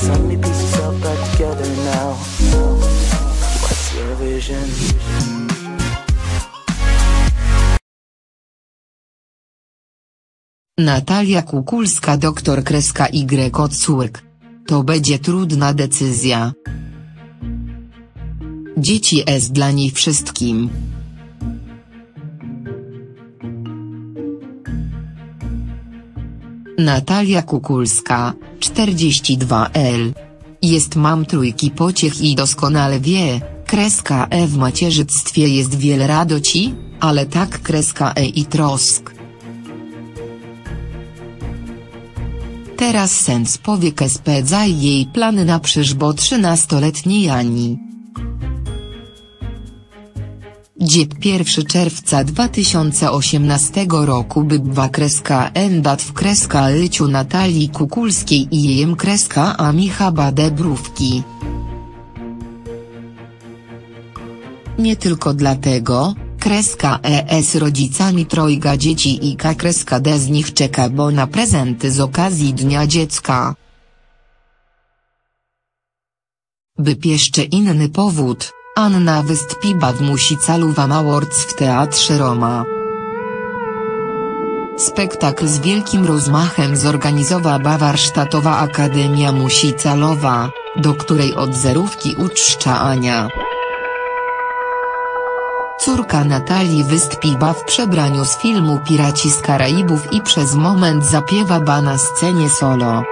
Suddenly piece yourself back together now. What's your vision? Natalia Kukulska, doktor Y od córk. To będzie trudna decyzja. Dzieci jest dla niej wszystkim. Natalia Kukulska, 42L. Jest mam trójki pociech i doskonale wie, w macierzyństwie jest wiele radości, ale tak i trosk. Teraz sens powiek spędza jej plany na przysz, bo 13-letniej Ani. Dzień 1 czerwca 2018 roku bywa dat w lyciu Natalii Kukulskiej i jejem Micha Badebrówki. Nie tylko dlatego, z rodzicami trojga dzieci i D z nich czeka bo na prezenty z okazji Dnia Dziecka. By jeszcze inny powód, Anna wystąpiła w Musicalu Awards w Teatrze Roma. Spektakl z wielkim rozmachem zorganizowała Warsztatowa Akademia Musicalowa, do której od zerówki uczcza Ania. Córka Natalii wystąpiła w przebraniu z filmu Piraci z Karaibów i przez moment zapiewała na scenie solo.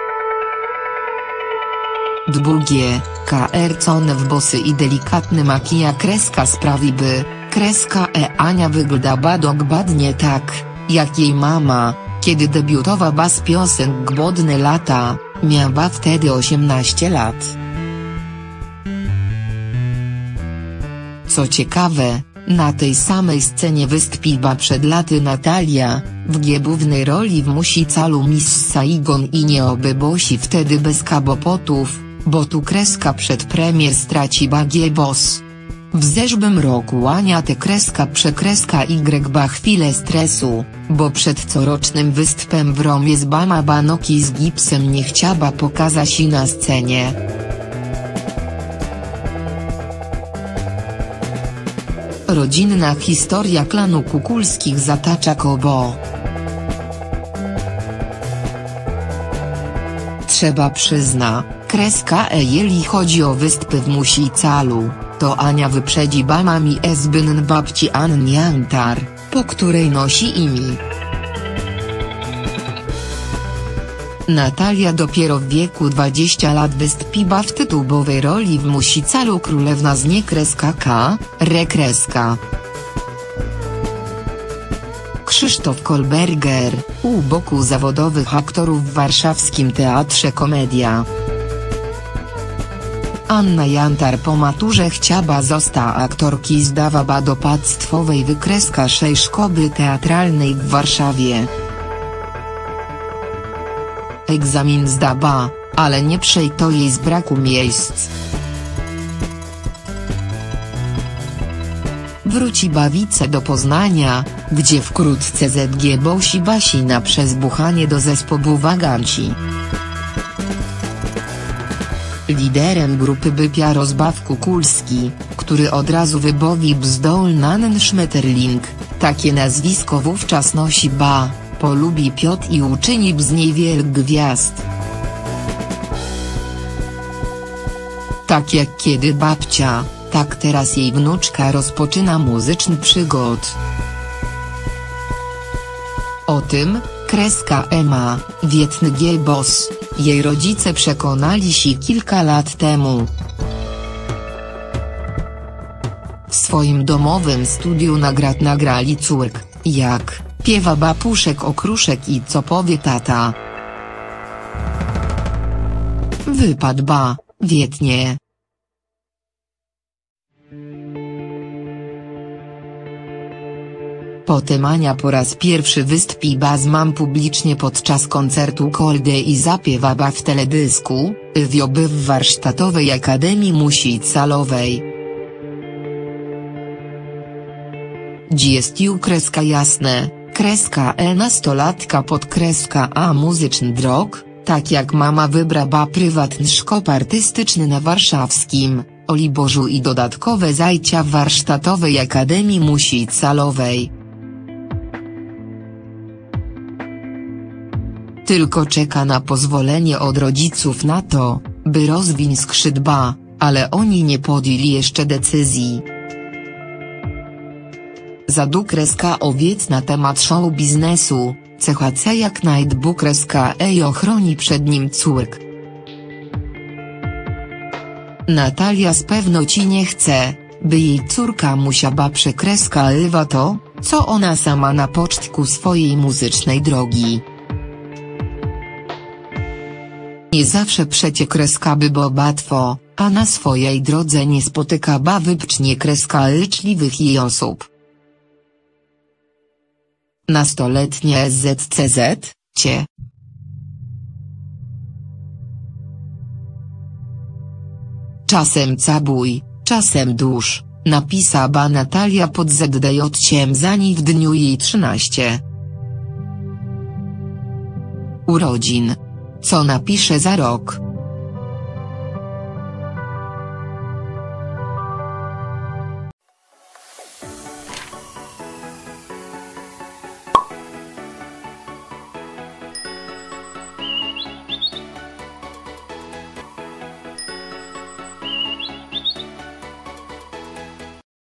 Długie, karcone włosy i delikatny makijaż sprawi by, Ania wyglądała dokładnie tak, jak jej mama, kiedy debiutowała z piosenk Głodne lata, miała wtedy 18 lat. Co ciekawe, na tej samej scenie wystąpiła przed laty Natalia, w głównej roli w Musicalu Miss Saigon i nie obyłoby wtedy bez kłopotów, bo tu przedpremier straciła głos. W zeszłym roku Ania tę Y chwilę stresu, bo przed corocznym występem w Romie złamała nogi z gipsem nie chciała pokazać się na scenie. Rodzinna historia klanu Kukulskich zatacza koło. Trzeba przyzna, jeżeli chodzi o występy w Musicalu, to Ania wyprzedzi mamami zbyn babci Anni Jantar, po której nosi imię. Natalia dopiero w wieku 20 lat wystąpiła w tytułowej roli w Musicalu Królewna z nie K, Krzysztof Kolberger, u boku zawodowych aktorów w warszawskim Teatrze Komedia. Anna Jantar po maturze chciała zostać aktorki i zdawała do podstawowej szkoły teatralnej w Warszawie. Egzamin zdała, ale nie przejęto jej z braku miejsc. Wróciła do Poznania, gdzie wkrótce zgłosiła się na przezbuchanie do zespołu Waganci. Liderem grupy był Jarosław Kukulski, który od razu wybowił zdolny Schmetterling, takie nazwisko wówczas nosi polubi Piotr i uczynił z niej wielk gwiazd. Tak jak kiedy babcia, tak teraz jej wnuczka rozpoczyna muzyczny przygód. O tym, ma wietny głos, jej rodzice przekonali się kilka lat temu. W swoim domowym studiu nagrali córk, jak piewa bapuszek okruszek i co powie tata. Wypadł wietnie. Potem Ania po raz pierwszy wystąpiła z mam publicznie podczas koncertu Kolde i zapiewała w teledysku, wioby w Warsztatowej Akademii Musicalowej. Jest ju jasne, nastolatka pod A muzyczny drog, Tak jak mama wybrała prywatny szkop artystyczny na warszawskim, Oliborzu i dodatkowe zajęcia w warsztatowej Akademii Musicalowej. Tylko czeka na pozwolenie od rodziców na to, by rozwinąć skrzydła, ale oni nie podjęli jeszcze decyzji. Owiec na temat show biznesu, CHC jak Nightbook.ej ochroni przed nim córk. Natalia z pewnoci nie chce, by jej córka musiała przekreślić to, co ona sama na początku swojej muzycznej drogi. Nie zawsze przecie kreska było łatwo, a na swojej drodze nie spotykała wyłącznie życzliwych jej osób. Nastoletnie ZCZ, cie. Czasem cabój, czasem dusz, napisała Natalia pod ZDJ-ciem w dniu jej 13 urodzin. Co napisze za rok?